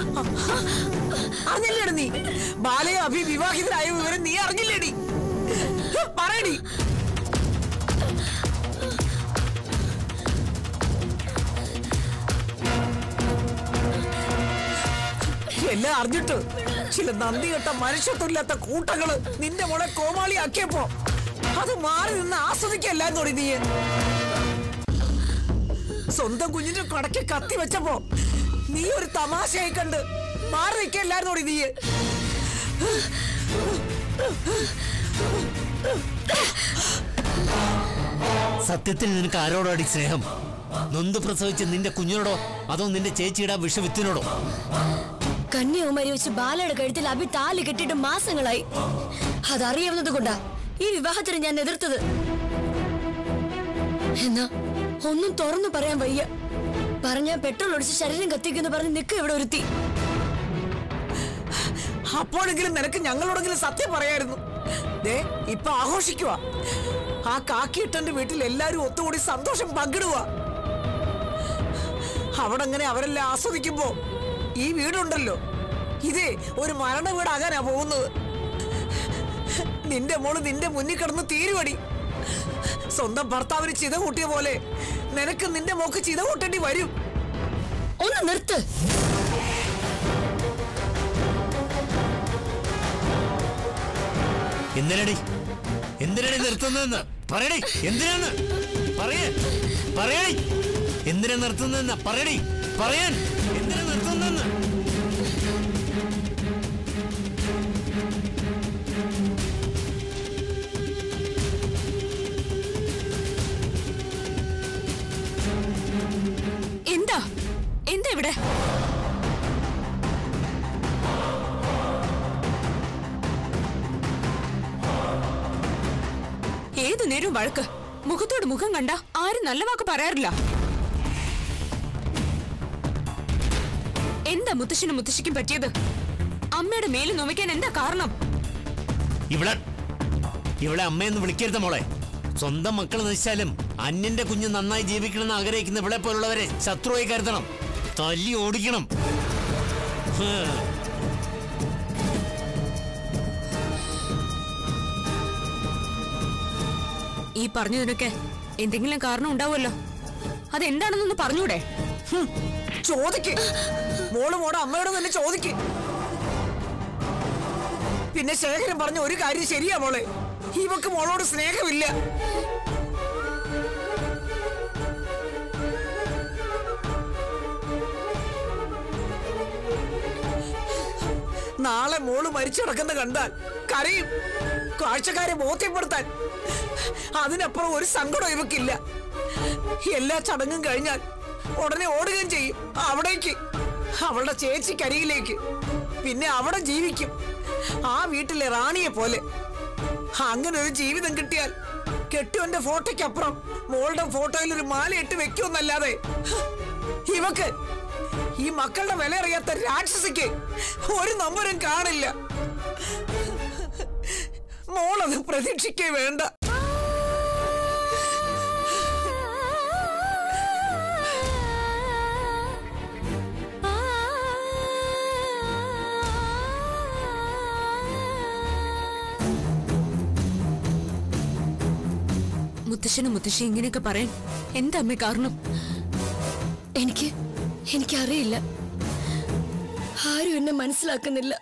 അറിഞ്ഞില്ലേടി നീ? ബാലയെ അഭി വിവാഹിതരായ വിവരം നീ അറിഞ്ഞില്ലേടി? പറയടി. എല്ലാം അറിഞ്ഞിട്ട് ചില നന്ദി കെട്ട മനുഷ്യത്വമില്ലാത്ത കൂട്ടങ്ങള് നിന്റെ മോളെ കോമാളിയാക്കിയപ്പോ അത് മാറി നിന്ന് ആസ്വദിക്കല്ലാന്നോടി നീ. സ്വന്തം കുഞ്ഞിന്റെ കടയ്ക്ക് കത്തി വെച്ചപ്പോ നീ ഒരു തമാശയായി കണ്ട് മാറി നിൽക്കല്ലായിരുന്നോടി നീ. സത്യത്തിൽ നിനക്ക് ആരോടാടി സ്നേഹം? നൊന്ത് പ്രസവിച്ച് നിന്റെ കുഞ്ഞിനോടോ അതോ നിന്റെ ചേച്ചിയുടെ വിഷവിത്തിനോടോ? കന്യാകുമാരി വെച്ച് ബാലയുടെ കഴുത്തിൽ അഭി താലി കെട്ടിയിട്ട് മാസങ്ങളായി. അതറിയാവുന്നത് കൊണ്ടാ ഈ വിവാഹത്തിന് ഞാൻ എതിർത്തത്. എന്നാ ഒന്നും തുറന്നു പറയാൻ വയ്യ. പറഞ്ഞാ പെട്രോൾ ഒഴിച്ച് ശരീരം കത്തിക്കുന്നു പറഞ്ഞ് നിൽക്കുക ഇവിടെ ഒരുത്തി. അപ്പോഴെങ്കിലും നിനക്ക് ഞങ്ങളോടെങ്കിലും സത്യം പറയായിരുന്നു. ഇപ്പൊ ആഘോഷിക്കുക. ആ കാക്കിയിട്ടന്റെ വീട്ടിൽ എല്ലാരും ഒത്തുകൂടി സന്തോഷം പങ്കിടുക. അവിടെ അങ്ങനെ അവരെല്ലാം ആസ്വദിക്കുമ്പോ ഈ വീടുണ്ടല്ലോ, ഇതേ ഒരു മരണ വീടാകാനാ പോകുന്നത്. നിന്റെ മോള് നിന്റെ മുന്നിൽ കിടന്ന് തീരുവടി. സ്വന്തം ഭർത്താവിന് ചിത കൂട്ടിയ പോലെ നിനക്ക് നിന്റെ മോക്ക് ചിത കൂട്ടേണ്ടി വരും. ഒന്ന് നിർത്ത്. എന്തിനാണ് നിർത്തുന്നതെന്ന് പറയടി. എന്തിനാണ് പറയടി. എന്തിനാ നിർത്തുന്നതെന്ന് പറയടി. പറയാൻ എന്തിനാ നിർത്തുന്നതെന്ന്. എന്താ ഇവിടെ? ഏതു നേരവും വഴക്ക്. മുഖത്തോട് മുഖം കണ്ട ആരും നല്ല വാക്ക് പറയാറില്ല. എന്താ മുത്തശ്ശനും മുത്തശ്ശിക്കും പറ്റിയത്? അമ്മയുടെ മേല് നോവിക്കാൻ എന്താ കാരണം? ഇവിടെ അമ്മയെന്ന് വിളിക്കരുത് മോളെ. സ്വന്തം മക്കൾ നശിച്ചാലും അന്യന്റെ കുഞ്ഞ് നന്നായി ജീവിക്കണമെന്ന് ആഗ്രഹിക്കുന്ന ഇവിടെ പോലുള്ളവരെ ശത്രുവായി കരുതണം, തല്ലി ഓടിക്കണം. ഈ പറഞ്ഞതിനൊക്കെ എന്തെങ്കിലും കാരണം ഉണ്ടാവുമല്ലോ. അതെന്താണെന്നൊന്ന് പറഞ്ഞൂടെ? ചോദിക്ക്. മോള് മോടെ അമ്മയോട് തന്നെ ചോദിക്ക്. പിന്നെ ശേഖരൻ പറഞ്ഞ ഒരു കാര്യം ശരിയാ മോളെ, ഇവക്ക് മോളോട് സ്നേഹമില്ല. നാളെ മോള് മരിച്ചിടക്കുന്ന കണ്ടാൽ കരയും, കാഴ്ചക്കാരെ ബോധ്യപ്പെടുത്താൻ. അതിനപ്പുറം ഒരു സങ്കടം ഇവക്കില്ല. എല്ലാ ചടങ്ങും കഴിഞ്ഞാൽ ഉടനെ ഓടുകയും ചെയ്യും അവിടേക്ക്, അവളുടെ ചേച്ചിക്കരികിലേക്ക്. പിന്നെ അവിടെ ജീവിക്കും ആ വീട്ടിലെ റാണിയെ പോലെ. അങ്ങനെ ഒരു ജീവിതം കിട്ടിയാൽ കെട്ടിയോന്റെ ഫോട്ടോയ്ക്കപ്പുറം മോളുടെ ഫോട്ടോയിൽ ഒരു മാലയിട്ട് വെക്കുമെന്നല്ലാതെ ഇവക്ക്, ഈ മക്കളുടെ വില അറിയാത്ത രാക്ഷസിക്ക് ഒരു നമ്പരും കാണില്ല. മോളത് പ്രതീക്ഷിക്കേ വേണ്ട. മുത്തശ്ശനും മുത്തശ്ശി ഇങ്ങനെയൊക്കെ പറയാൻ എന്താ അമ്മ കാരണം? എനിക്കറിയില്ല. ആരും എന്നെ മനസ്സിലാക്കുന്നില്ല.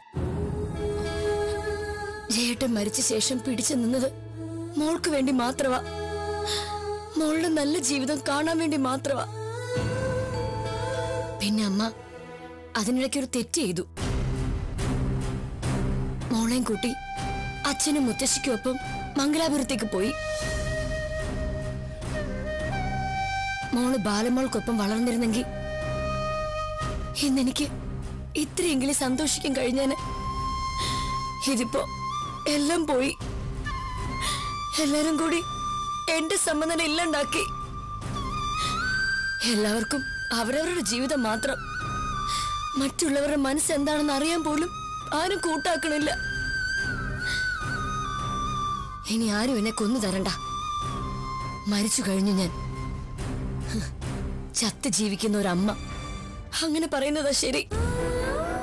ജയേട്ടൻ മരിച്ച ശേഷം പിടിച്ചു നിന്നത് മോൾക്ക് വേണ്ടി മാത്രമാ. മോളുടെ നല്ല ജീവിതം കാണാൻ വേണ്ടി മാത്രമാ. പിന്നെ അമ്മ അതിനിടയ്ക്കൊരു തെറ്റ് ചെയ്തു. മോളെയും കൂട്ടി അച്ഛനും മുത്തശ്ശിക്കും ഒപ്പം മംഗലാപുരത്തേക്ക് പോയി. മോള് ബാലമോൾക്കൊപ്പം വളർന്നിരുന്നെങ്കിൽ ഇന്നെനിക്ക് ഇത്രയെങ്കിലും സന്തോഷിക്കാൻ കഴിഞ്ഞാന്. ഇതിപ്പോ എല്ലാം പോയി. എല്ലാരും കൂടി എന്റെ സമ്മതം ഇല്ലാണ്ടാക്കി. എല്ലാവർക്കും അവരവരുടെ ജീവിതം മാത്രം. മറ്റുള്ളവരുടെ മനസ്സെന്താണെന്ന് അറിയാൻ പോലും ആരും കൂട്ടാക്കണില്ല. ഇനി ആരും എന്നെ കൊന്നു തരണ്ട. മരിച്ചു കഴിഞ്ഞു ഞാൻ. ചത്ത് ജീവിക്കുന്ന ഒരമ്മ അങ്ങനെ പറയുന്നതാ ശരി.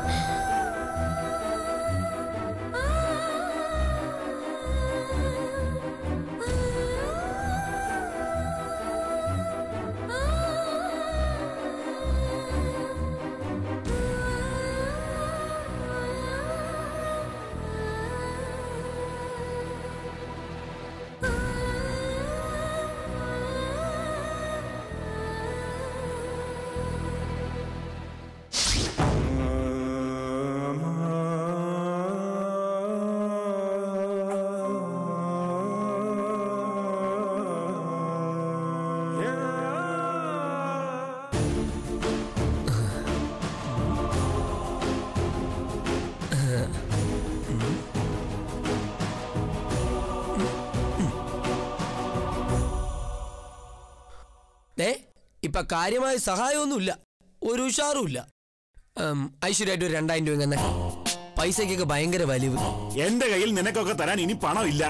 ഇപ്പൊ കാര്യമായ സഹായമൊന്നുമില്ല, ഒരു ഉഷാറുമില്ല. ഐശ്വര്യമായിട്ട് ഒരു 2000 രൂപ തന്നെ. പൈസക്കൊക്കെ ഭയങ്കര വലിവ്. എന്റെ കയ്യിൽ നിനക്കൊക്കെ തരാൻ ഇനി പണമില്ല.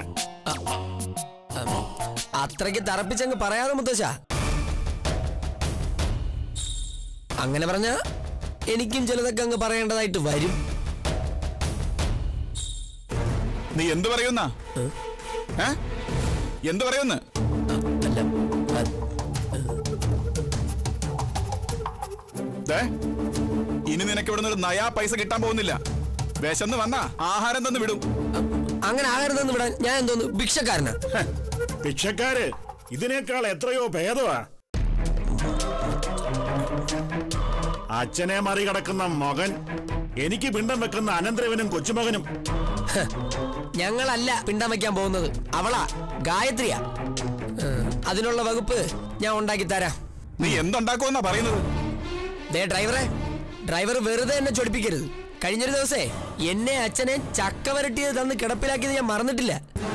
അത്രയ്ക്ക് തറപ്പിച്ചങ്ങ് പറയാതെ മുത്തശ്ശ. അങ്ങനെ പറഞ്ഞ എനിക്കും ചിലതൊക്കെ അങ്ങ് പറയേണ്ടതായിട്ട് വരും. നീ എന്ത് പറയുന്ന? എന്ത് പറയുന്ന? ഇനി നിനക്ക് ഇവിടുന്ന് ഒരു നയാ പൈസ കിട്ടാൻ പോകുന്നില്ല. വിശന്ന് വന്നാ ആഹാരം തന്നു വിടും. അങ്ങനെ ആഹാരം തന്നു വിടാൻ ഞാൻ എന്തോന്നു ഭിക്ഷക്കാരനാ? ഭിക്ഷക്കാര് ഇതിനേക്കാൾ എത്രയോ ഭേദമാ. അച്ഛനെ മറികടക്കുന്ന മകൻ, എനിക്ക് പിണ്ടം വെക്കുന്ന അനന്തരവനും കൊച്ചുമകനും. ഞങ്ങളല്ല പിണ്ടം വയ്ക്കാൻ പോകുന്നത്, അവളാ, ഗായത്രിയാ. അതിനുള്ള വകുപ്പ് ഞാൻ ഉണ്ടാക്കി തരാം. നീ എന്തുണ്ടാക്കുമെന്നാ പറയുന്നത്? ദേ ഡ്രൈവർ വെറുതെ എന്നെ ചൊടിപ്പിക്കരുത്. കഴിഞ്ഞൊരു ദിവസേ എന്നെ അച്ഛനെ ചക്ക വരട്ടിയത് തന്ന് കിടപ്പിലാക്കിയത് ഞാൻ മറന്നിട്ടില്ല.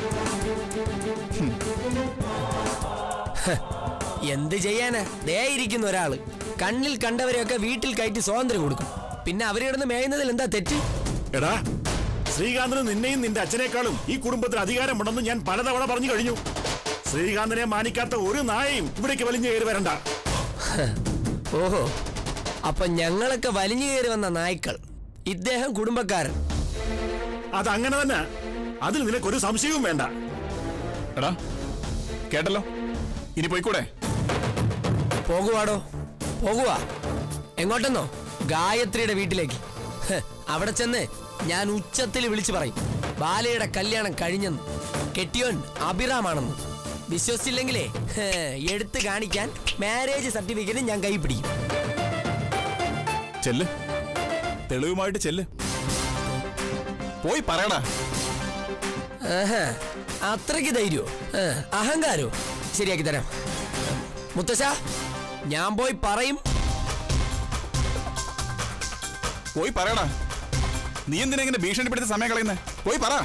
എന്ത് ചെയ്യാനാ, ദേ ഇരിക്കുന്ന ഒരാള് കണ്ണിൽ കണ്ടവരെയൊക്കെ വീട്ടിൽ കയറ്റി സ്വാതന്ത്ര്യം കൊടുക്കും. പിന്നെ അവര് കിടന്ന് മേയുന്നതിൽ എന്താ തെറ്റ്? എടാ, ശ്രീകാന്തിന് നിന്നെയും നിന്റെ അച്ഛനേക്കാളും ഈ കുടുംബത്തിന് അധികാരമുണ്ടെന്ന് ഞാൻ പലതവണ പറഞ്ഞു കഴിഞ്ഞു. ശ്രീകാന്തിനെ മാനിക്കാത്ത ഒരു നായയും ഇവിടേക്ക് വലിഞ്ഞു കയറി വരണ്ട. ഓഹോ, അപ്പൊ ഞങ്ങളൊക്കെ വലിഞ്ഞു കയറി വന്ന നായ്ക്കൾ, ഇദ്ദേഹം കുടുംബക്കാരൻ. അതങ്ങനെ തന്നെ, അതിൽ നിനക്കൊരു സംശയവും വേണ്ട. എടാ കേട്ടല്ലോ, ഇനി പോയിക്കൂടെ? പോകുവാടോ, പോകുവാ. എങ്ങോട്ടെന്നോ? ഗായത്രിയുടെ വീട്ടിലേക്ക്. അവിടെ ചെന്ന് ഞാൻ ഉച്ചത്തിൽ വിളിച്ചു പറയും ബാലയുടെ കല്യാണം കഴിഞ്ഞെന്ന്, കെട്ടിയോൻ അഭിറാമാണെന്ന്. വിശ്വസിച്ചില്ലെങ്കിലേ എടുത്തു കാണിക്കാൻ മാരേജ് സർട്ടിഫിക്കറ്റ് ഞാൻ കൈ പിടിക്കും. ചെല്ല്, തെളിവുമായിട്ട് ചെല്ല്, പോയി പറയടാ. അത്രയ്ക്ക് ധൈര്യോ, അഹങ്കാരോ? ശരിയാക്കി തരാം മുത്തശ്ശ, ഞാൻ പോയി പറയും. പോയി പറയടാ. നീ എന്തിനാ ഇങ്ങനെ ഭീഷണിപ്പെടുത്ത സമയം കളയുന്നേ? പോയി പറ.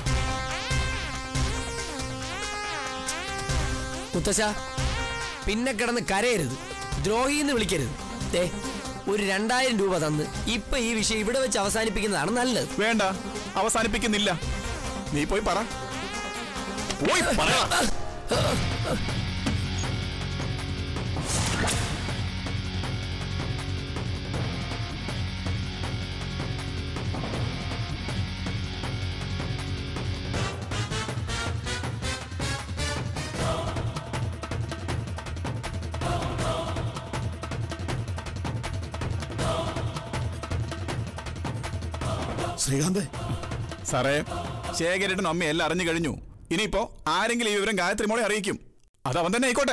മുത്തശ്ശ, പിന്നെ കിടന്ന് കരയരുത്, ദ്രോഹിന്ന് വിളിക്കരുത്. ഒരു 2000 രൂപ തന്ന് ഇപ്പൊ ഈ വിഷയം ഇവിടെ വെച്ച് അവസാനിപ്പിക്കുന്നതാണ് നല്ലത്. വേണ്ട, അവസാനിപ്പിക്കുന്നില്ല. നീ പോയി പറ, പോയി പറ. ശ്രീകാന്ത് സാറേ, ശേഖരേട്ടനും അമ്മ എല്ലാം അറിഞ്ഞു കഴിഞ്ഞു. ഇനിയിപ്പോ ആരെങ്കിലും ഈ വിവരം ഗായത്രി മോളെ അറിയിക്കും. അത് അവൻ തന്നെ ആയിക്കോട്ടെ.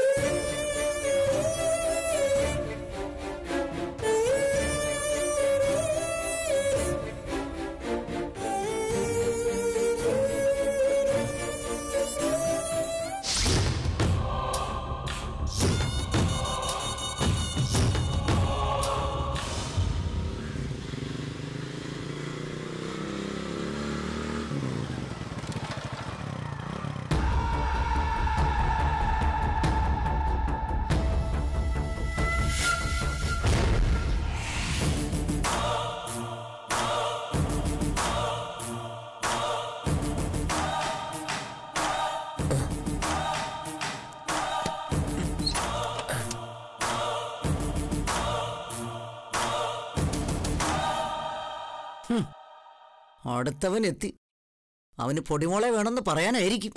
അടുത്തവൻ എത്തി. അവന് പൊടിമോളെ വേണമെന്ന് പറയാനായിരിക്കും.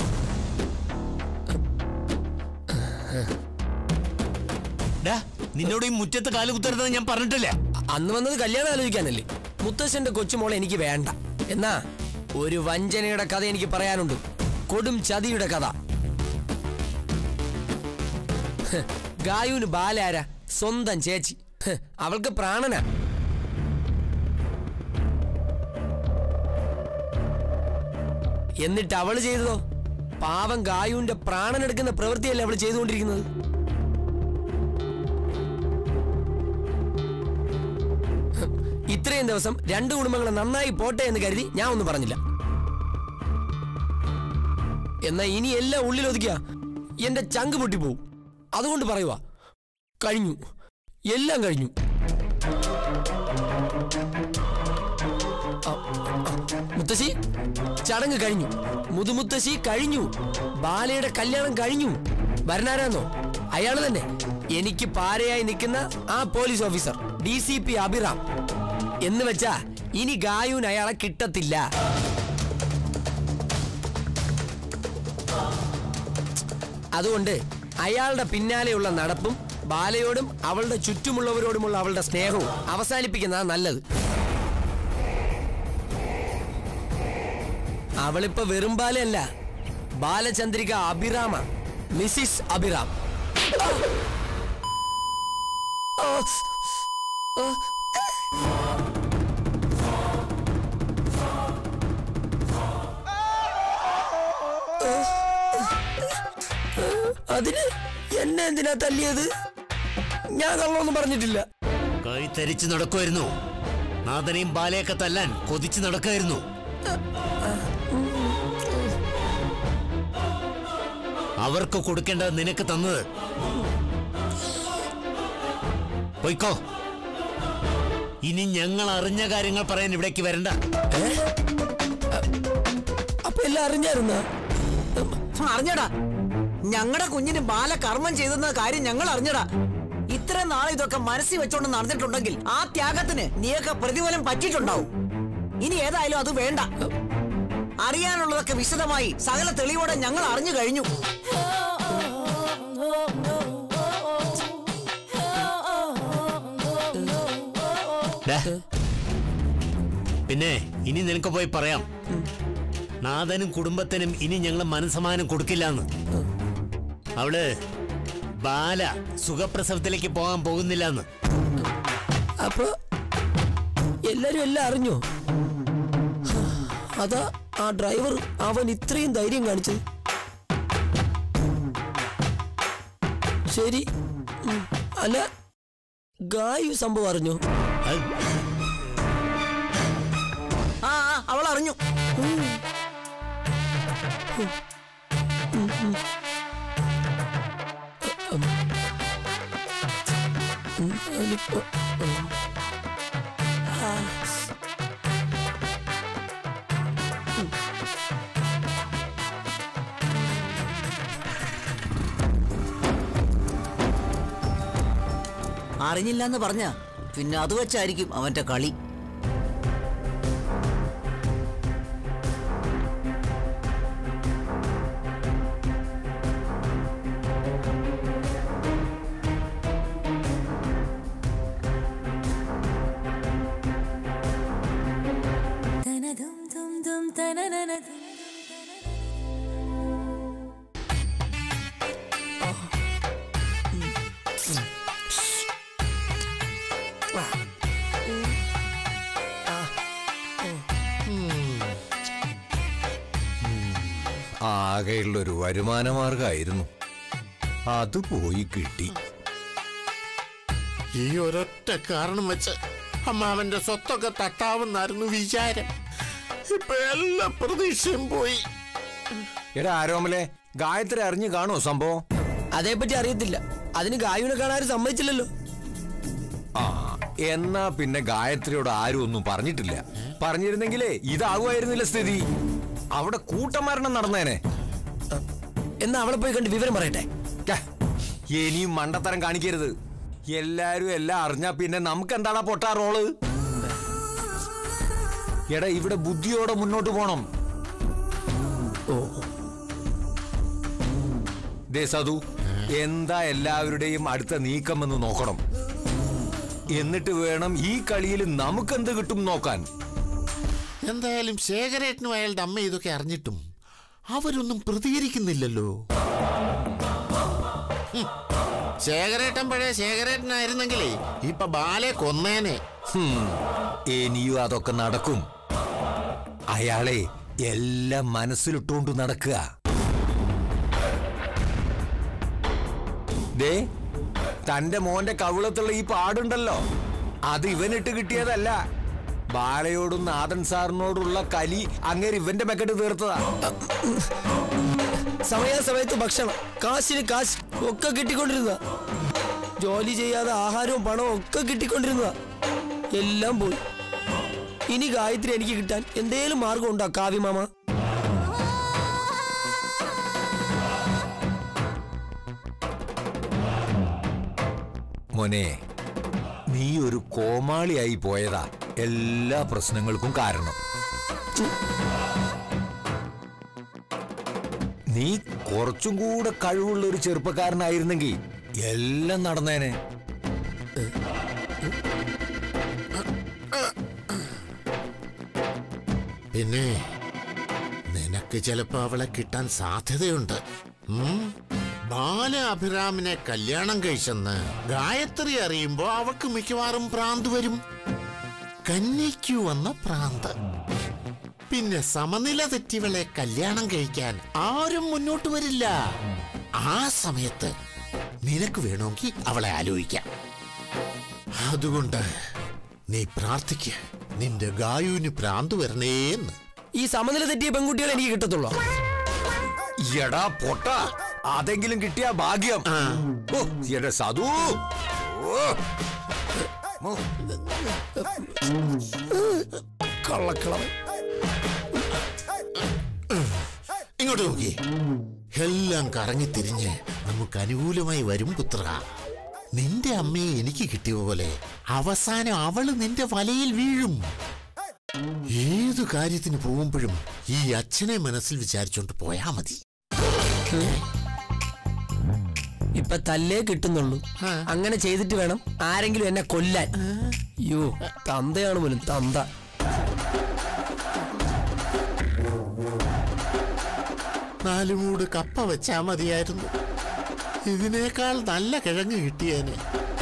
നിന്നോട് ഈ മുറ്റത്ത് കാലുകുത്തരുതെന്ന് ഞാൻ പറഞ്ഞിട്ടില്ല. അന്ന് വന്നത് കല്യാണം ആലോചിക്കാനല്ലേ? മുത്തശ്ശന്റെ കൊച്ചുമോളെ എനിക്ക് വേണ്ട. എന്നാ ഒരു വഞ്ചനയുടെ കഥ എനിക്ക് പറയാനുണ്ട്, കൊടും ചതിയുടെ കഥ. ഗായുന് ബാലാര സ്വന്തം ചേച്ചി, അവൾക്ക് പ്രാണനാ. എന്നിട്ട് അവള് ചെയ്തതോ പാവം ഗായുവിന്റെ പ്രാണൻ എടുക്കുന്ന പ്രവൃത്തിയല്ലേ അവള് ചെയ്തുകൊണ്ടിരിക്കുന്നത്. ഇത്രയും ദിവസം 2 കുടുംബങ്ങളെ നന്നായി പോട്ടെ എന്ന് കരുതി ഞാൻ ഒന്നും പറഞ്ഞില്ല. എന്നാ ഇനി എല്ലാം ഉള്ളിലൊതുക്കിയ എന്റെ ചങ്ക് പൊട്ടിപ്പോവും. അതുകൊണ്ട് പറയുവാ, കഴിഞ്ഞു, എല്ലാം കഴിഞ്ഞു. മുത്തശ്ശി ചടങ്ങ് കഴിഞ്ഞു, മുതുമുത്തശ്ശി കഴിഞ്ഞു, ബാലയുടെ കല്യാണം കഴിഞ്ഞു. വരനാരാന്നോ? അയാള് തന്നെ, എനിക്ക് പാരയായി നിൽക്കുന്ന ആ പോലീസ് ഓഫീസർ DCP അഭിറാം. എന്ന് വെച്ചാ ഇനി ഗായൂന് അയാളെ കിട്ടത്തില്ല. അതുകൊണ്ട് അയാളുടെ പിന്നാലെയുള്ള നടപ്പും ബാലയോടും അവളുടെ ചുറ്റുമുള്ളവരോടുമുള്ള അവളുടെ സ്നേഹവും അവസാനിപ്പിക്കുന്നതാ നല്ലത്. അവളിപ്പോ വെറും ബാലയല്ല, ബാലചന്ദ്രിക അഭിറാമ, മിസിസ് അഭിറാം. അതിന് എന്നെ എന്തിനാ തല്ലിയത്? ഞാൻ കള്ളൊന്നും പറഞ്ഞിട്ടില്ല. കൈ തരിച്ചു നടക്കുമായിരുന്നു. നാഥനെയും ബാലയൊക്കെ തല്ലാൻ കൊതിച്ചു നടക്കായിരുന്നു. അവർക്ക് കൊടുക്കേണ്ടത് നിനക്ക് തന്നത്. പോയിക്കോ. ഇനി ഞങ്ങൾ അറിഞ്ഞ കാര്യങ്ങൾ പറയാൻ ഇവിടേക്ക് വരണ്ട. അപ്പൊ എല്ലാം അറിഞ്ഞായിരുന്ന? അറിഞ്ഞടാ, ഞങ്ങളുടെ കുഞ്ഞിന് ബാല കർമ്മം ചെയ്തെന്ന കാര്യം ഞങ്ങൾ അറിഞ്ഞടാ. ഇത്ര നാളെ ഇതൊക്കെ മനസ്സിൽ വെച്ചോണ്ട് നടന്നിട്ടുണ്ടെങ്കിൽ ആ ത്യാഗത്തിന് നീയൊക്കെ പ്രതിഫലം പറ്റിയിട്ടുണ്ടാവും. ഇനി ഏതായാലും അത് വേണ്ട. അറിയാനുള്ളതൊക്കെ വിശദമായി സകല തെളിവോടെ ഞങ്ങൾ അറിഞ്ഞു കഴിഞ്ഞു. പിന്നെ ഇനി നിനക്ക് പോയി പറയാം, നാഥനും കുടുംബത്തിനും ഇനി ഞങ്ങൾ മനസ്സമാനം കൊടുക്കില്ലാന്ന്. അവള് ബാല സുഖപ്രസവത്തിലേക്ക് പോകാൻ പോകുന്നില്ലെന്ന്. അപ്പൊ എല്ലാരും എല്ലാം അറിഞ്ഞോ? അതാ ആ ഡ്രൈവർ അവൻ ഇത്രയും ധൈര്യം കാണിച്ചത്. ശരി, അല്ല ഗായു സംഭവം അറിഞ്ഞോ? ആ അവൾ അറിഞ്ഞു. അറിഞ്ഞില്ലെന്ന് പറഞ്ഞ പിന്നെ അത് വെച്ചായിരിക്കും അവന്റെ കളി. ആകെയുള്ളൊരു വരുമാനമാർഗമായിരുന്നു, അത് പോയി കിട്ടി. ഈ ഒരൊറ്റ കാരണം വെച്ച് അമ്മാവന്റെ സ്വത്തൊക്കെ തട്ടാവുന്നായിരുന്നു വിചാരം. ഇപ്പൊ എല്ലാ പ്രതീക്ഷയും പോയി. എടാ ആരോമലെ, ഗായത്രി അറിഞ്ഞു കാണോ സംഭവം? അതേപ്പറ്റി അറിയത്തില്ല. അതിന് ഗായുവിനെ കാണാൻ സമ്മതിച്ചില്ലല്ലോ. ആ, എന്നാ പിന്നെ ഗായത്രിയോട് ആരും ഒന്നും പറഞ്ഞിട്ടില്ല. പറഞ്ഞിരുന്നെങ്കിലേ ഇതാകുമായിരുന്നില്ല സ്ഥിതി. അവിടെ കൂട്ടമരണം നടന്നേനെ. എന്നാ അവളെ പോയി കണ്ട് വിവരം പറയട്ടെ. ഇനിയും മണ്ടത്തരം കാണിക്കരുത്. എല്ലാരും എല്ലാം അറിഞ്ഞാ പിന്നെ നമുക്ക് എന്താടാ പൊട്ടാ റോള്? എടാ, ഇവിടെ ബുദ്ധിയോടെ മുന്നോട്ട് പോണം. ദേ സതു, എന്താ എല്ലാവരുടെയും അടുത്ത നീക്കമെന്ന് നോക്കണം. എന്നിട്ട് വേണം ഈ കളിയിൽ നമുക്കെന്ത് കിട്ടും നോക്കാൻ. എന്തായാലും ശേഖരേട്ടനും അയാളുടെ അമ്മ ഇതൊക്കെ അറിഞ്ഞിട്ടും അവരൊന്നും പ്രതികരിക്കുന്നില്ലല്ലോ. ശേഖരേട്ടൻ പഴയ ശേഖരേട്ടനായിരുന്നെങ്കിലേ ഇപ്പൊ ബാലെ കൊന്നേനെ. ഇനിയും അതൊക്കെ നടക്കും. അയാളെ എല്ലാം മനസ്സിലിട്ടുകൊണ്ട് നടക്കുക. ദേ, തന്റെ മോന്റെ കവിളത്തുള്ള ഈ പാടുണ്ടല്ലോ, അത് ഇവനിട്ട് കിട്ടിയതല്ല. ബാലയോടും നാഥൻ സാറിനോടുള്ള കലി അങ്ങേര് ഇവന്റെ മെക്കെട്ട് തീർത്തതാ. സമയാസമയത്ത് ഭക്ഷണം, കാശിന് കാശ് ഒക്കെ കിട്ടിക്കൊണ്ടിരുന്ന. ജോലി ചെയ്യാതെ ആഹാരവും പണവും ഒക്കെ കിട്ടിക്കൊണ്ടിരുന്നതാ. എല്ലാം പോയി. ഇനി ഗായത്രി എനിക്ക് കിട്ടാൻ എന്തേലും മാർഗം ഉണ്ടോ കാവ്യമാമ? മോനെ, നീ ഒരു കോമാളിയായി പോയതാ എല്ലാ പ്രശ്നങ്ങൾക്കും കാരണം. നീ കുറച്ചും കൂടെ കഴിവുള്ള ഒരു ചെറുപ്പക്കാരനായിരുന്നെങ്കിൽ എല്ലാം നടന്നേനെ. പിന്നെ നിനക്ക് ചിലപ്പോ അവളെ കിട്ടാൻ സാധ്യതയുണ്ട്. ബാല അഭിരാമിനെ കല്യാണം കഴിച്ചെന്ന് ഗായത്രി അറിയുമ്പോ അവൾക്ക് മിക്കവാറും ഭ്രാന്ത് വരും. കന്യയ്ക്കു വന്ന ഭ്രാന്ത്. പിന്നെ സമനില തെറ്റിവളെ കല്യാണം കഴിക്കാൻ ആരും മുന്നോട്ട് വരില്ല. ആ സമയത്ത് നിനക്ക് വേണമെങ്കിൽ അവളെ ആലോചിക്കാം. അതുകൊണ്ട് നീ പ്രാർത്ഥിക്ക, നിന്റെ ഗായുവിന് ഭ്രാന്ത് വരണേന്ന്. ഈ സമനില തെറ്റിയ പെൺകുട്ടികളെ എനിക്ക് കിട്ടത്തുള്ളൂ. എടാ പൊട്ട, അതെങ്കിലും കിട്ടിയ ഭാഗ്യം. എടാ സാധു, കള്ളക്കളവൻ. ഇങ്ങോട്ട് നോക്കി. എല്ലാം കറങ്ങിത്തിരിഞ്ഞ് നമുക്ക് അനുകൂലമായി വരും പുത്ര. നിന്റെ അമ്മയെ എനിക്ക് കിട്ടിയ പോലെ അവസാനം അവള് നിന്റെ വലയിൽ വീഴും. ഏതു കാര്യത്തിന് പോകുമ്പോഴും ഈ അച്ഛനെ മനസ്സിൽ വിചാരിച്ചോണ്ട് പോയാ മതി. ഇപ്പൊ തല്ലേ കിട്ടുന്നുള്ളൂ. അങ്ങനെ ചെയ്തിട്ട് വേണം ആരെങ്കിലും എന്നെ കൊല്ലാൻ. അയ്യോ, തന്തയാണ് പോലും തന്ത. നാലുമൂട് കപ്പ വെച്ചാ മതിയായിരുന്നു. ഇതിനേക്കാൾ നല്ല കിഴങ്ങ് കിട്ടിയേനെ.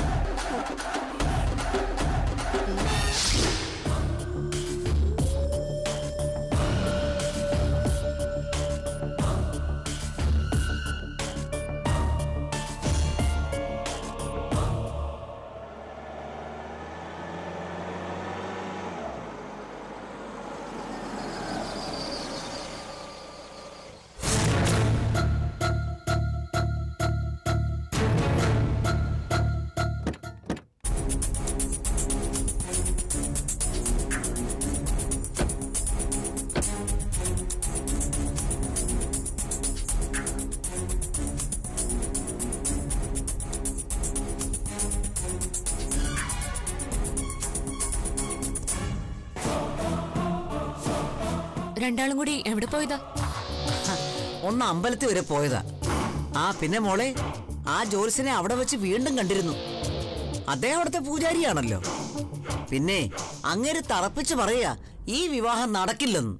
രണ്ടാളും കൂടി എവിടെ പോയതാ? ഒന്ന് അമ്പലത്തിൽ വരെ പോയതാ. പിന്നെ മോളെ, ആ ജോത്സ്യനെ അവിടെ വെച്ച് വീണ്ടും കണ്ടിരുന്നു. അദ്ദേഹം അവിടുത്തെ പൂജാരിയാണല്ലോ. പിന്നെ അങ്ങേര് തറപ്പിച്ച് പറയാ ഈ വിവാഹം നടക്കില്ലെന്ന്.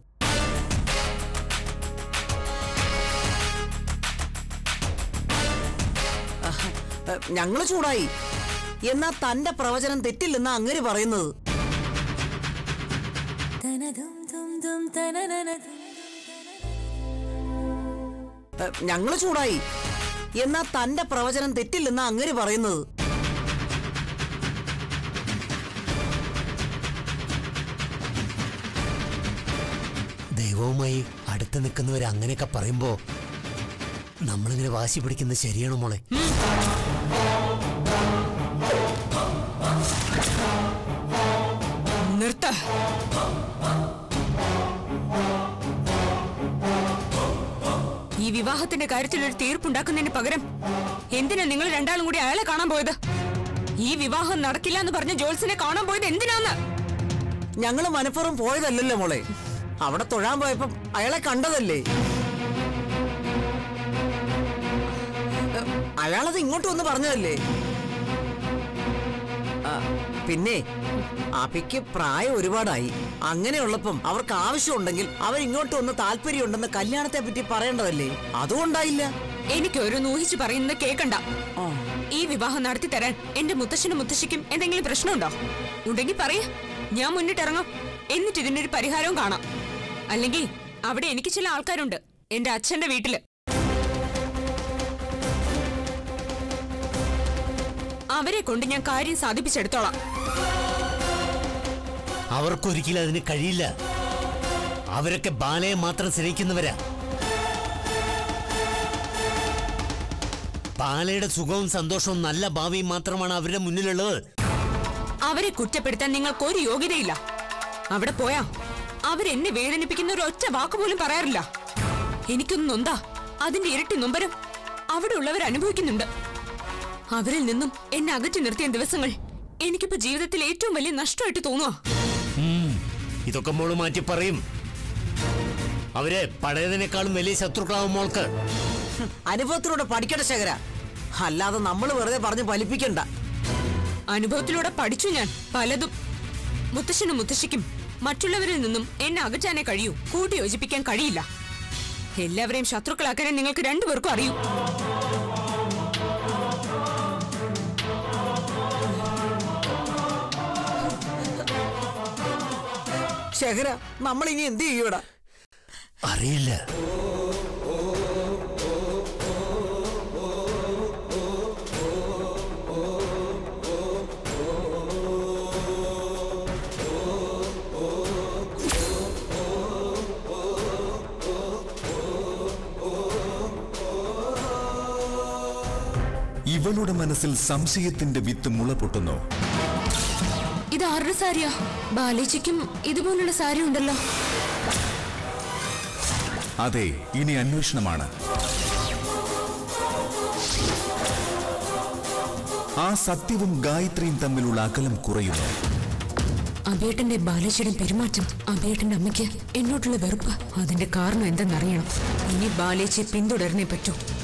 ഞങ്ങള് ചൂടായി. എന്നാ തന്റെ പ്രവചനം തെറ്റില്ലെന്നാ അങ്ങേര് പറയുന്നത്. ഞങ്ങള് ചൂടായി. എന്നാ തന്റെ പ്രവചനം തെറ്റില്ലെന്നാ അങ്ങേര് പറയുന്നത്. ദൈവവുമായി അടുത്ത് നിൽക്കുന്നവർ അങ്ങനെയൊക്കെ പറയുമ്പോ നമ്മളിങ്ങനെ വാശി പിടിക്കുന്നത് ശരിയാണോ മോളെ? നിർത്ത. ഈ വിവാഹത്തിന്റെ കാര്യത്തിൽ ഒരു തീർപ്പുണ്ടാക്കുന്നതിന് പകരം എന്തിനാ നിങ്ങൾ രണ്ടാളും കൂടി അയാളെ കാണാൻ പോയത്? ഈ വിവാഹം നടക്കില്ല എന്ന് പറഞ്ഞ ജോത്സ്യനെ കാണാൻ പോയത് എന്തിനാന്ന്? ഞങ്ങള് മനഃപൂർവ്വം പോയതല്ലല്ലോ മോളെ. അവിടെ തൊഴാൻ പോയപ്പം അയാളെ കണ്ടതല്ലേ. അയാളത് ഇങ്ങോട്ട് വന്ന് പറഞ്ഞതല്ലേ. പിന്നെ അപ്പിക്ക് പ്രായം ഒരുപാടായി. അങ്ങനെയുള്ളപ്പം അവർക്ക് ആവശ്യമുണ്ടെങ്കിൽ അവരിങ്ങോട്ട് വന്ന് താല്പര്യമുണ്ടെന്ന് കല്യാണത്തെ പറ്റി പറയേണ്ടതല്ലേ. അതുകൊണ്ടായില്ല. എനിക്കൊരു ഊഹിച്ചു പറയുന്നത് കേക്കണ്ട. ഈ വിവാഹം നടത്തി തരാൻ എന്റെ മുത്തശ്ശനും മുത്തശ്ശിക്കും എന്തെങ്കിലും പ്രശ്നമുണ്ടോ? ഉണ്ടെങ്കിൽ പറയ, ഞാൻ മുന്നിട്ടിറങ്ങാം. എന്നിട്ട് ഇതിനൊരു പരിഹാരവും കാണാം. അല്ലെങ്കിൽ അവിടെ എനിക്ക് ചില ആൾക്കാരുണ്ട് എന്റെ അച്ഛന്റെ വീട്ടില്. അവരെ കൊണ്ട് ഞാൻ കാര്യം സാധിപ്പിച്ചെടുത്തോളാം. അവർക്കൊരിക്കലും അതിന് കഴിയില്ല. അവരൊക്കെ ബാലയെ മാത്രം സ്നേഹിക്കുന്നവരാ. ബാലയുടെ സുഖവും സന്തോഷവും നല്ല ഭാവിയും മാത്രമാണ് അവരുടെ മുന്നിലുള്ളത്. അവരെ കുറ്റപ്പെടുത്താൻ നിങ്ങൾക്ക് ഒരു യോഗ്യതയില്ല. അവിടെ പോയാ അവരെന്നെ വേദനിപ്പിക്കുന്ന ഒരു ഒറ്റ വാക്കുപോലും പറയാറില്ല. എനിക്കൊന്നും നൊന്താ അതിന്റെ ഇരട്ടി നൊമ്പരം അവിടെ ഉള്ളവർ അനുഭവിക്കുന്നുണ്ട്. അവരിൽ നിന്നും എന്നെ അകറ്റി നിർത്തിയ ദിവസങ്ങൾ എനിക്കിപ്പോ ജീവിതത്തിൽ ഏറ്റവും വലിയ നഷ്ടമായിട്ട് തോന്നുക. ഇതൊക്കെ മോള് മാറ്റി പറയും. അവര് പഴയതിനേക്കാളും വലിയ ശത്രുക്കളാവും മോൾക്ക്. അനുഭവത്തിലൂടെ പഠിക്കട്ടെ ശേഖര, അല്ലാതെ നമ്മൾ വെറുതെ പറഞ്ഞ് ഫലിപ്പിക്കണ്ട. അനുഭവത്തിലൂടെ പഠിച്ചു ഞാൻ പലതും. മുത്തശ്ശനും മുത്തശ്ശിക്കും മറ്റുള്ളവരിൽ നിന്നും എന്നെ അകറ്റാനേ കഴിയൂ, കൂട്ടി യോജിപ്പിക്കാൻ കഴിയില്ല. എല്ലാവരെയും ശത്രുക്കളാക്കാനേ നിങ്ങൾക്ക് രണ്ടുപേർക്കും അറിയൂ. ശേഖര, നമ്മൾ ഇനി എന്ത് ചെയ്യൂടാ? അറിയില്ല. ഇവളുടെ മനസ്സിൽ സംശയത്തിന്റെ വിത്ത് മുള പൊട്ടുന്നു. ഇത് ആരുടെ സാരിയാ? ബാലേച്ചിക്കും ഇതുപോലുള്ള സാരി ഉണ്ടല്ലോ. അതെ, ഇനി അന്വേഷണമാണ്. ആ സത്യവും ഗായത്രിയും തമ്മിലുള്ള അകലം കുറയുന്നു. അബേട്ടന്റെ ബാലേച്ചിയുടെ പെരുമാറ്റം, അബേട്ടന്റെ അമ്മയ്ക്ക് എന്നോട്ടുള്ള വെറുപ്പ്, അതിന്റെ കാരണം എന്തെന്നറിയണം. ഇനി ബാലേച്ചിയെ പിന്തുടർന്നേ പറ്റൂ.